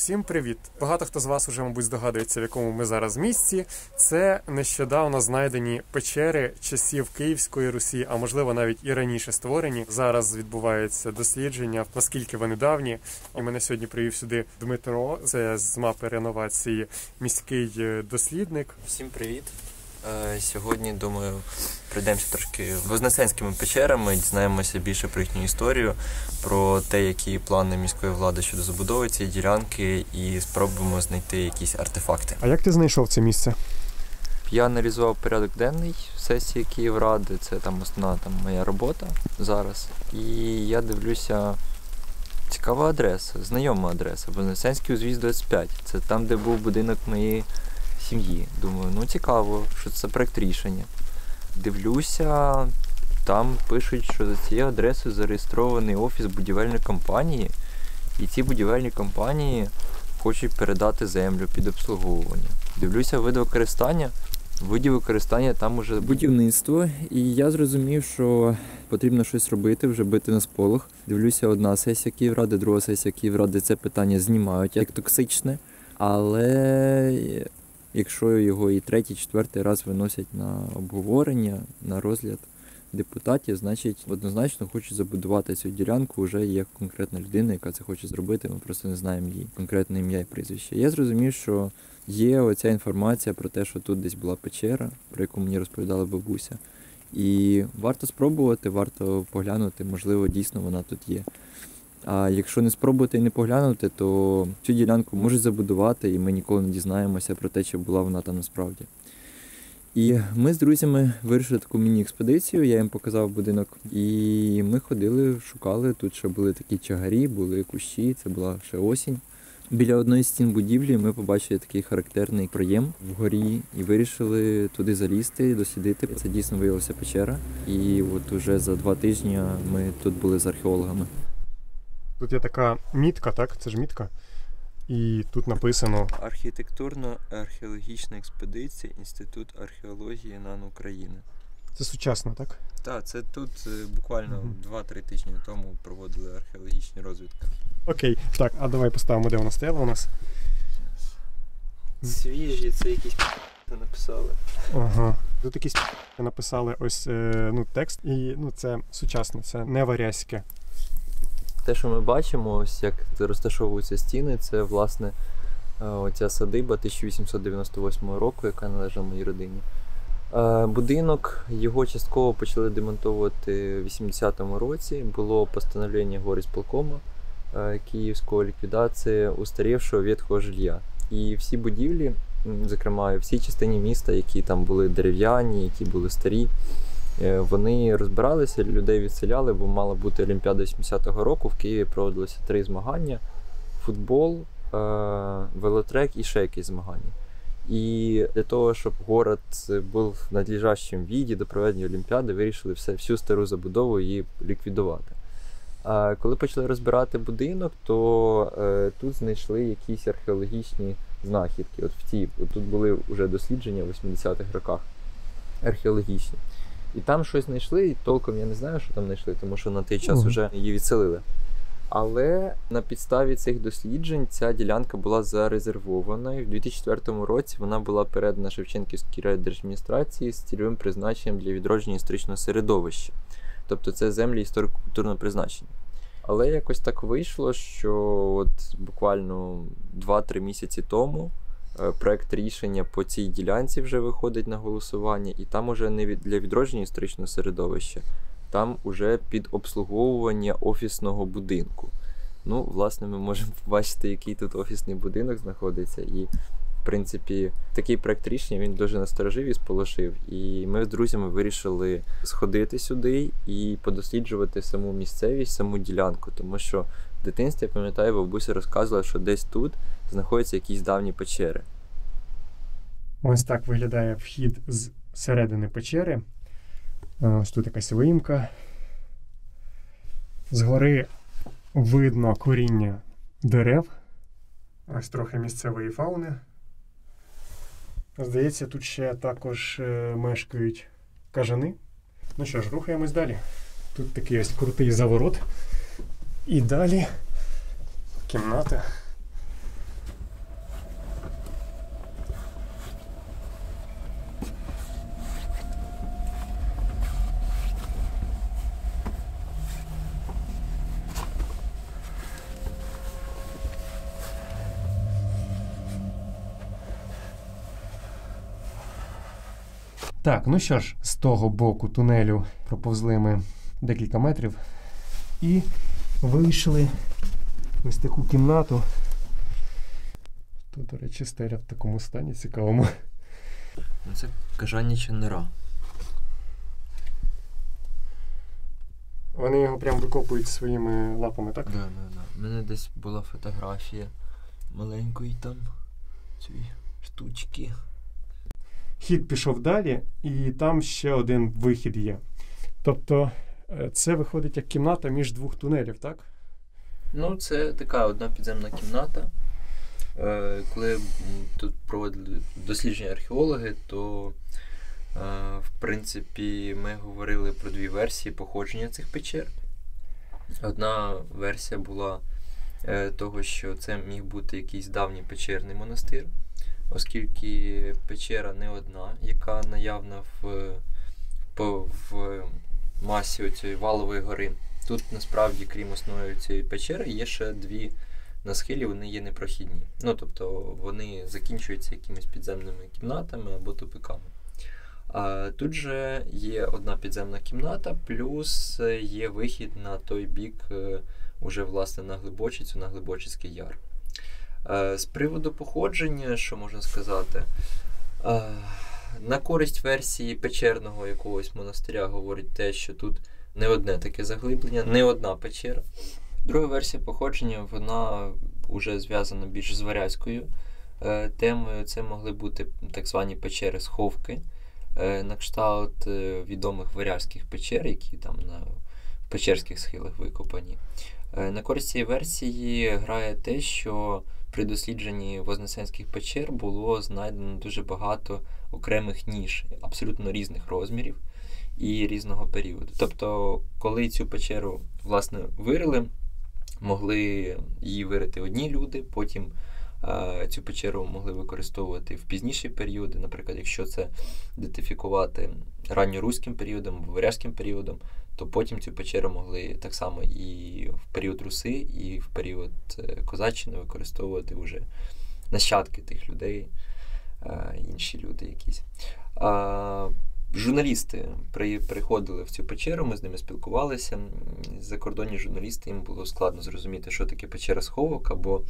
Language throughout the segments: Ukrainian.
Всім привіт! Багато хто з вас уже, мабуть, здогадується, в якому ми зараз місці. Це нещодавно знайдені печери часів Київської Русі, а можливо навіть і раніше створені. Зараз відбувається дослідження, наскільки вони давні. І мене сьогодні привів сюди Дмитро, це з мапи реновації міський дослідник. Всім привіт! Сьогодні, думаю, пройдемося трошки вознесенськими печерами, дізнаємося більше про їхню історію, про те, які плани міської влади щодо забудови цієї ділянки, і спробуємо знайти якісь артефакти. А як ти знайшов це місце? Я аналізував порядок денний сесії Київради, це там основна моя робота зараз. І я дивлюся, цікава адреса, знайома адреса, Вознесенський узвіз 25. Це там, де був будинок моєї сім'ї. Думаю, цікаво, що це проект рішення. Дивлюся, там пишуть, що за цією адресою зареєстрований офіс будівельної компанії, і ці будівельні компанії хочуть передати землю під обслуговування. Дивлюся видів використання там уже будівництво, і я зрозумів, що потрібно щось робити, вже бити на сполох. Дивлюся, одна сесія Київради, друга сесія Київради це питання знімають як токсичне, але якщо його і третій, четвертий раз виносять на обговорення, на розгляд депутатів, значить однозначно хочуть забудувати цю ділянку, вже є конкретна людина, яка це хоче зробити, ми просто не знаємо її конкретне ім'я і прізвище. Я зрозумів, що є оця інформація про те, що тут десь була печера, про яку мені розповідала бабуся. І варто спробувати, варто поглянути, можливо, дійсно вона тут є. А якщо не спробувати і не поглянути, то цю ділянку можуть забудувати, і ми ніколи не дізнаємося про те, чи була вона там насправді. І ми з друзями вирішили таку міні-експедицію, я їм показав будинок, і ми ходили, шукали, тут ще були такі чагарі, були кущі, це була ще осінь. Біля одної з стін будівлі ми побачили такий характерний проєм вгорі і вирішили туди залізти, дослідити. Це дійсно виявилася печера, і от уже за 2 тижні ми тут були з археологами. Тут є така мітка, так? Це ж мітка. І тут написано Архітектурно-археологічна експедиція Інститут археології НАН України. Це сучасно, так? Так, це тут буквально 2-3 тижні тому проводили археологічні розвідки. Окей, так, а давай поставимо, де вона стояла у нас. Свіжі, це якісь написали. Ага. Тут якісь написали ось текст, і це сучасно, це не варязьке. Те, що ми бачимо, ось як розташовуються стіни, це, власне, оця садиба 1898 року, яка належала моїй родині. Будинок, його частково почали демонтовувати в 80-му році. Було постановлення горисполкому Київського ліквідації устарівшого ветхого жилья. І всі будівлі, зокрема, в всій частині міста, які там були дерев'яні, які були старі, вони розбиралися, людей відселяли, бо мала бути Олімпіада 80-го року. В Києві проводилося 3 змагання: футбол, велотрек і ще якісь змагання. І для того, щоб город був в надлежащому віді до проведення Олімпіади, вирішили всю стару забудову її ліквідувати. А коли почали розбирати будинок, то тут знайшли якісь археологічні знахідки. Тут були вже дослідження в 80-х роках археологічні. І там щось знайшли, і толком я не знаю, що там знайшли, тому що на той час вже її відселили. Але на підставі цих досліджень ця ділянка була зарезервована, і в 2004 році вона була передана Шевченківській райдержадміністрації з цільовим призначенням для відродження історичного середовища. Тобто це землі історико-культурного призначення. Але якось так вийшло, що буквально 2-3 місяці тому проект рішення по цій ділянці вже виходить на голосування, і там уже не для відродження історичного середовища, там уже під обслуговування офісного будинку. Власне, ми можемо побачити, який тут офісний будинок знаходиться, і, в принципі, такий проект рішення, він дуже насторожив і сполошив. І ми з друзями вирішили сходити сюди і подосліджувати саму місцевість, саму ділянку, тому що в дитинстві, я пам'ятаю, бабуся розказувала, що десь тут знаходяться якісь давні печери. Ось так виглядає вхід з середини печери. Ось тут якась виїмка. Згори видно коріння дерев. Ось трохи місцевої фауни. Здається, тут ще також мешкають кажани. Ну що ж, рухаємось далі. Тут такий ось крутий заворот. І далі кімната. Так, ну що ж, з того боку тунелю проповзли ми декілька метрів і вийшли в ось таку кімнату. Тут, до речі, стеля в такому стані цікавому. Це кажаніча нора. Вони його прям викопують своїми лапами, так? Да. У мене десь була фотографія маленької там цієї штучки. Хід пішов далі, і там ще один вихід є. Тобто це виходить як кімната між двох тунелів, так? Ну, це така одна підземна кімната. Коли тут проводили дослідження археологи, то в принципі ми говорили про дві версії походження цих печер. Одна версія була того, що це міг бути якийсь давній печерний оскільки печера не одна, яка наявна в масі цієї валової гори. Тут насправді, крім основної цієї печери, є ще дві на схилі, вони є непрохідні. Ну, тобто вони закінчуються якимись підземними кімнатами або тупиками. А тут же є одна підземна кімната, плюс є вихід на той бік, уже власне на Глибочицю, на Глибочицький яр. З приводу походження, що можна сказати, на користь версії печерного якогось монастиря говорить те, що тут не одне таке заглиблення, не одна печера. Друга версія походження, вона вже зв'язана більш з варязькою темою. Це могли бути так звані печери-сховки, на кшталт відомих варязьких печер, які там на печерських схилах викопані. На користь цієї версії грає те, що при дослідженні Вознесенських печер було знайдено дуже багато окремих ніш, абсолютно різних розмірів і різного періоду. Тобто, коли цю печеру, власне, вирили, могли її вирити одні люди, потім цю печеру могли використовувати в пізніші періоди, наприклад, якщо це ідентифікувати ранньоруським періодом або варязьким періодом, то потім цю печеру могли так само і в період Руси, і в період Козаччини використовувати вже нащадки тих людей, інші люди якісь. Журналісти приходили в цю печеру, ми з ними спілкувалися. Закордонні журналісти, їм було складно зрозуміти, що таке печера-сховок, або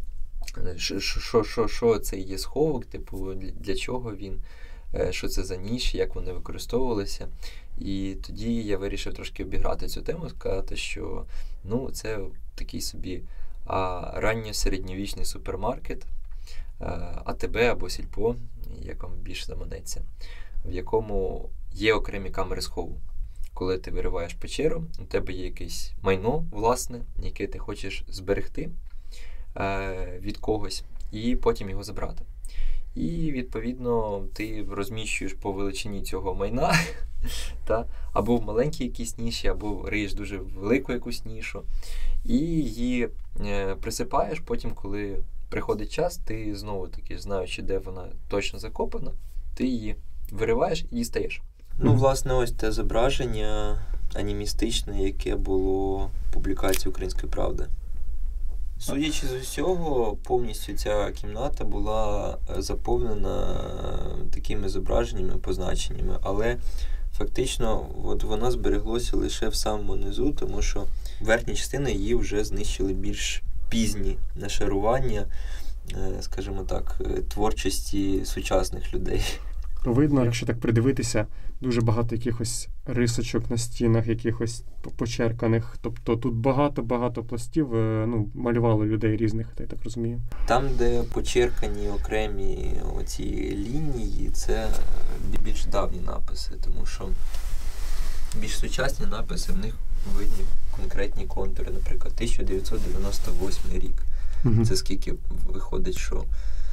що це є сховок, типу, для чого він, що це за ніж, як вони використовувалися. І тоді я вирішив трошки обіграти цю тему, сказати, що це такий собі ранньосередньовічний супермаркет, АТБ або Сільпо, як вам більше заманеться, в якому є окремі камери схову. Коли ти вириваєш печеру, у тебе є якесь майно, власне, яке ти хочеш зберегти від когось, і потім його забрати. І, відповідно, ти розміщуєш по величині цього майна, або в маленькій якійсь ніші, або риєш дуже велику якусь нішу, і її присипаєш, потім, коли приходить час, ти знову-таки, знаючи, де вона точно закопана, ти її вириваєш і дістаєш. Власне, ось те зображення анімістичне, яке було в публікації «Української правди». Судячи з усього, повністю ця кімната була заповнена такими зображеннями, позначеннями, але фактично вона збереглася лише в самому низу, тому що верхня частина її вже знищили більш пізні нашарування, скажімо так, творчості сучасних людей. Видно, якщо так придивитися, дуже багато якихось рисочок на стінах, якихось почерканих. Тобто тут багато пластів малювали людей різних, я так розумію. Там, де почеркані окремі оці лінії, це більш давні написи, тому що більш сучасні написи, в них видні конкретні контури. Наприклад, 1998 рік. Угу. Це скільки виходить, що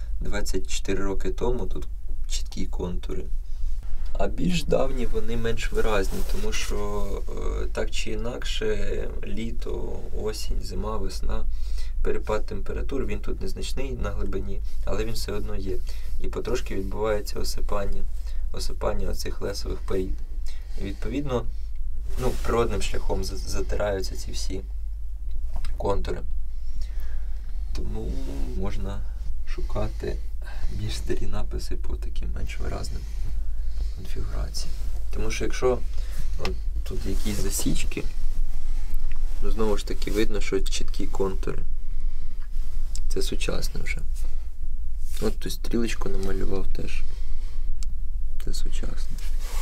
24 роки тому тут чіткі контури. А більш давні вони менш виразні, тому що так чи інакше літо, осінь, зима, весна, перепад температур, він тут незначний на глибині, але він все одно є. І потрошки відбувається осипання оцих лесових порід. І відповідно, природним шляхом затираються ці всі контури. Тому можна шукати більш старі написи по таким менш виразним. конфігурації. Тому що якщо от, тут якісь засічки, ну знову ж таки видно, що чіткі контури. Це сучасне вже. От тут стрілочку намалював теж. Це сучасне.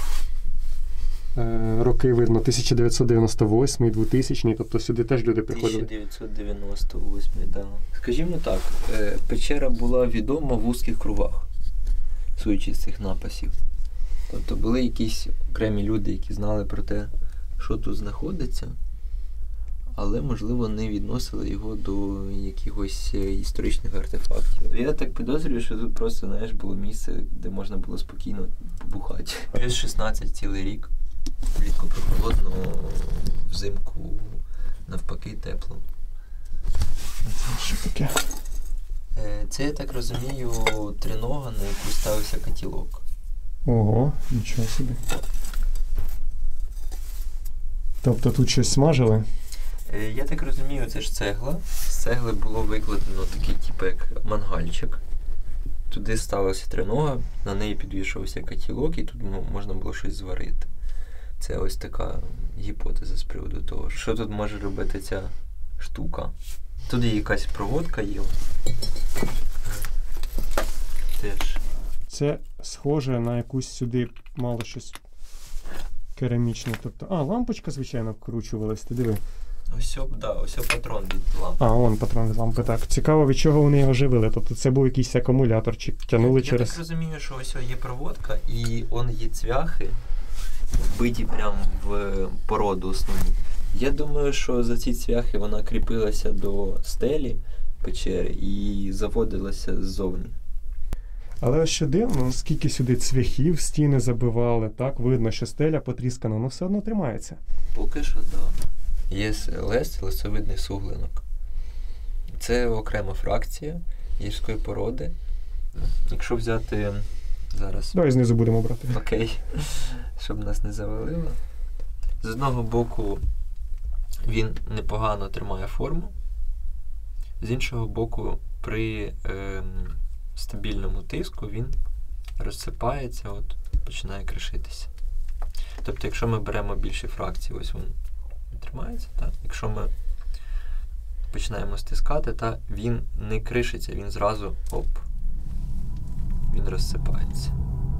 Роки видно 1998, 2000, тобто сюди теж люди приходили. 1998, так. Да. Скажімо так, печера була відома в вузьких кругах, судячи з цих написів. Тобто були якісь окремі люди, які знали про те, що тут знаходиться, але, можливо, не відносили його до якихось історичних артефактів. Я так підозрюю, що тут просто, знаєш, було місце, де можна було спокійно побухати. Плюс 16 цілий рік. Влітку прохолодно, взимку навпаки тепло. Це що таке? Це, я так розумію, тринога, на яку ставився котілок. Ого, нічого собі. Тобто тут щось смажили? Я так розумію, це ж цегла. З цегли було викладено такий типу як мангальчик. Туди ставилася тринога, на неї підвішувався котілок і тут можна було щось зварити. Це ось така гіпотеза з приводу того, що тут може робити ця штука. Тут є якась проводка є. Теж. Це схоже на якусь сюди мало щось керамічне. Тобто, лампочка, звичайно, вкручувалась, ти диви. Ось патрон від лампи. Вон патрон від лампи, так. Цікаво, від чого вони його живили. Тобто це був якийсь акумуляторчик, тягнули через... Я так розумію, що ось є проводка і є цвяхи, вбиті прямо в породу основну. Я думаю, що за ці цвяхи вона кріпилася до стелі печери і заводилася ззовні. Але ось що дивно, скільки сюди цвяхів стіни забивали, так, видно, що стеля потріскана, але все одно тримається. Поки що, так. Є лесовидний суглинок. Це окрема фракція гірської породи. Якщо взяти зараз... Давай знизу будемо брати. Окей, щоб нас не завалило. З одного боку він непогано тримає форму, з іншого боку при стабільному тиску він розсипається, починає кришитися. Тобто, якщо ми беремо більші фракції, ось він тримається, так? Якщо ми починаємо стискати, він не кришиться, він зразу він розсипається.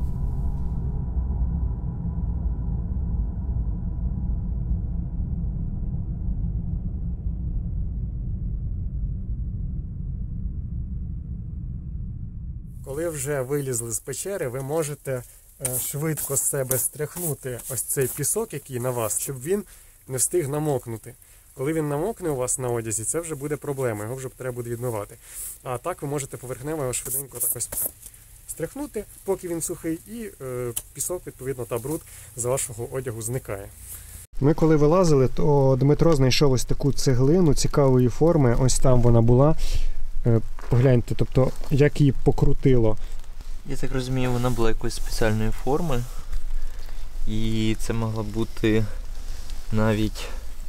Коли вже вилізли з печери, ви можете швидко з себе стряхнути ось цей пісок, який на вас, щоб він не встиг намокнути. Коли він намокне у вас на одязі, це вже буде проблема, його вже треба буде відмивати. А так ви можете поверхнево його швиденько так ось стряхнути, поки він сухий, і пісок, відповідно, та бруд з вашого одягу зникає. Ми коли вилазили, то Дмитро знайшов ось таку цеглину цікавої форми, ось там вона була. Погляньте, тобто, як її покрутило. Я так розумію, вона була якоїсь спеціальної форми. І це могла бути навіть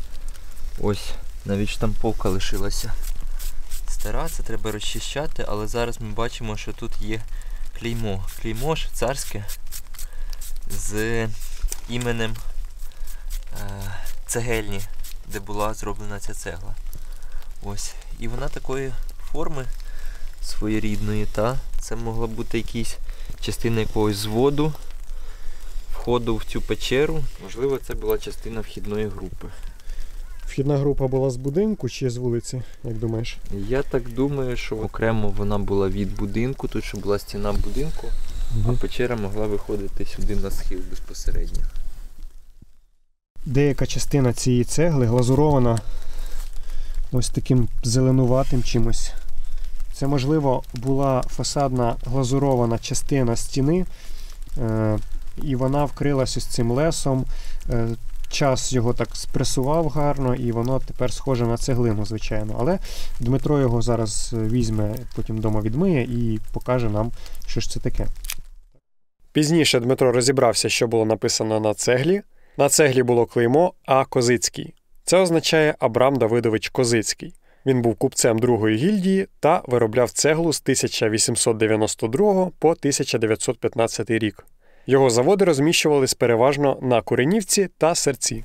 штамповка лишилася стара, це треба розчищати, але зараз ми бачимо, що тут є клеймо. Клеймо швейцарське з іменем цегельні, де була зроблена ця цегла. Ось. І вона такої форми своєрідної, це могла бути якась частина якогось зводу, входу в цю печеру. Можливо, це була частина вхідної групи. Вхідна група була з будинку чи з вулиці, як думаєш? Я так думаю, що окремо вона була від будинку, тут ще була стіна будинку, а печера могла виходити сюди на схил безпосередньо. Деяка частина цієї цегли глазурована ось таким зеленуватим чимось. Це, можливо, була фасадна глазурована частина стіни, і вона вкрилась ось цим лесом. Час його так спресував гарно, і воно тепер схоже на цеглину, звичайно. Але Дмитро його зараз візьме, потім вдома відмиє і покаже нам, що ж це таке. Пізніше Дмитро розібрався, що було написано на цеглі. На цеглі було клеймо А. Козицький. Це означає Абрам Давидович Козицький. Він був купцем другої гільдії та виробляв цеглу з 1892 по 1915 рік. Його заводи розміщувались переважно на Куренівці та Серці.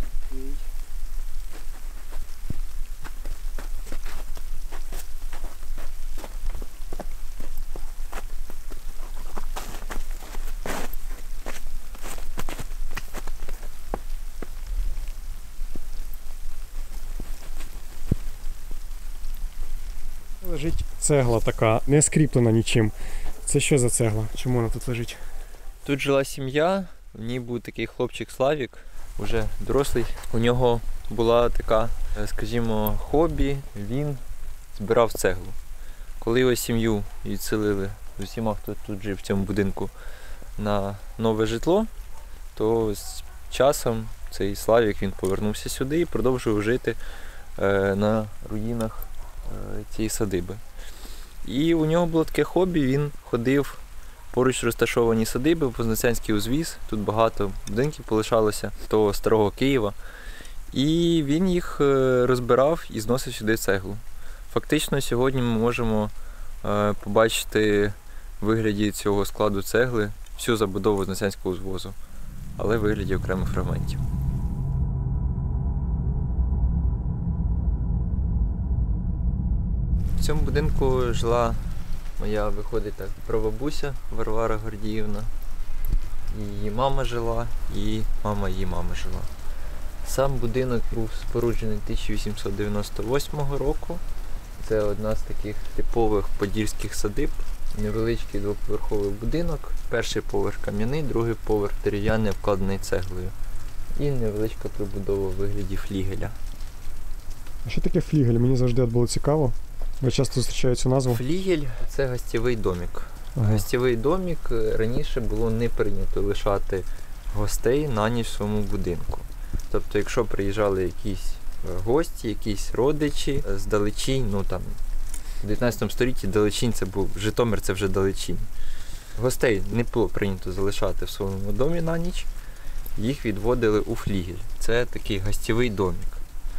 Лежить цегла така, не скріплена нічим. Це що за цегла? Чому вона тут лежить? Тут жила сім'я, в ній був такий хлопчик Славік, уже дорослий. У нього була така, скажімо, хобі, він збирав цеглу. Коли його сім'ю відселили з усіма, хто тут жив в цьому будинку, на нове житло, то з часом цей Славік він повернувся сюди і продовжував жити на руїнах цієї садиби. І у нього було таке хобі, він ходив поруч розташовані садиби, Вознесенський узвіз, тут багато будинків полишалося того старого Києва. І він їх розбирав і зносив сюди цеглу. Фактично сьогодні ми можемо побачити в вигляді цього складу цегли всю забудову Вознесенського узвозу, але в вигляді окремих фрагментів. В цьому будинку жила моя, виходить так, прабабуся Варвара Гордіївна. Її мама жила і мама її мами жила. Сам будинок був споруджений 1898 року. Це одна з таких типових подільських садиб. Невеличкий двоповерховий будинок. Перший поверх кам'яний, другий поверх дерев'яний, обкладений цеглою. І невеличка прибудова у вигляді флігеля. А що таке флігель? Мені завжди було цікаво. Я часто зустрічаю цю назву. Флігель – це гостєвий домик. Ага. Гостєвий домик раніше було не прийнято лишати гостей на ніч в своєму будинку. Тобто, якщо приїжджали якісь гості, якісь родичі здалечінь, ну там, в 19 столітті Далечінь це був, Житомир це вже Далечінь. Гостей не було прийнято залишати в своєму домі на ніч, їх відводили у флігель. Це такий гостєвий домик.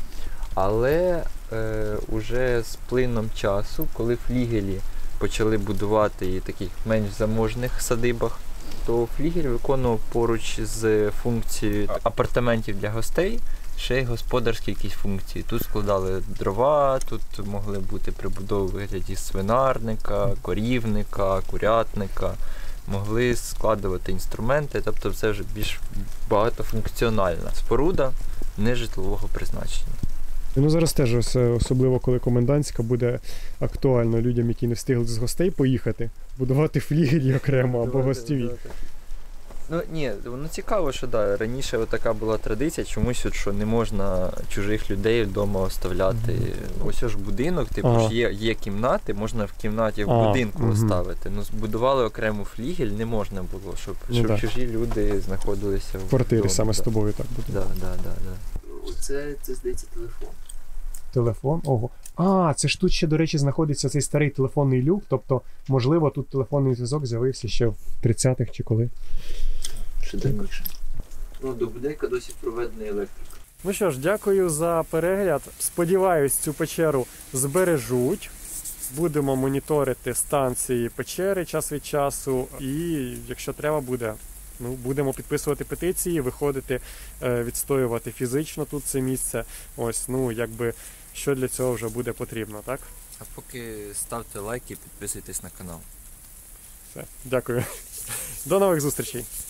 Але уже з плином часу, коли флігелі почали будувати і таких менш заможних садибах, то флігель виконував поруч з функцією апартаментів для гостей ще й господарські якісь функції. Тут складали дрова, тут могли бути прибудови у вигляді свинарника, корівника, курятника, могли складувати інструменти, тобто це вже більш багатофункціональна споруда нежитлового призначення. Ну зараз теж, особливо коли комендантська, буде актуально людям, які не встигли з гостей поїхати, будувати флігелі окремо або гостєві. Ну ні, воно цікаво, що да, раніше така була традиція, чомусь, от, що не можна чужих людей вдома оставляти. Ось ж будинок, типу ж є кімнати, можна в кімнаті в будинку оставити. Ну, збудували окрему флігель, не можна було, щоб чужі люди знаходилися в квартирі саме з тобою так буде. Да. Оце, здається, телефон. Телефон? Ого. А, це ж тут ще, до речі, знаходиться цей старий телефонний люк, тобто, можливо, тут телефонний зв'язок з'явився ще в 30-х чи коли. Шедевріше. Ну, до будинка досі проведена електрика. Ну що ж, дякую за перегляд. Сподіваюсь, цю печеру збережуть. Будемо моніторити станції печери час від часу. І якщо треба буде, будемо підписувати петиції, виходити, відстоювати фізично тут це місце. Ось, якби, що для цього вже буде потрібно, так? А поки ставте лайки і підписуйтесь на канал. Все, дякую. До нових зустрічей!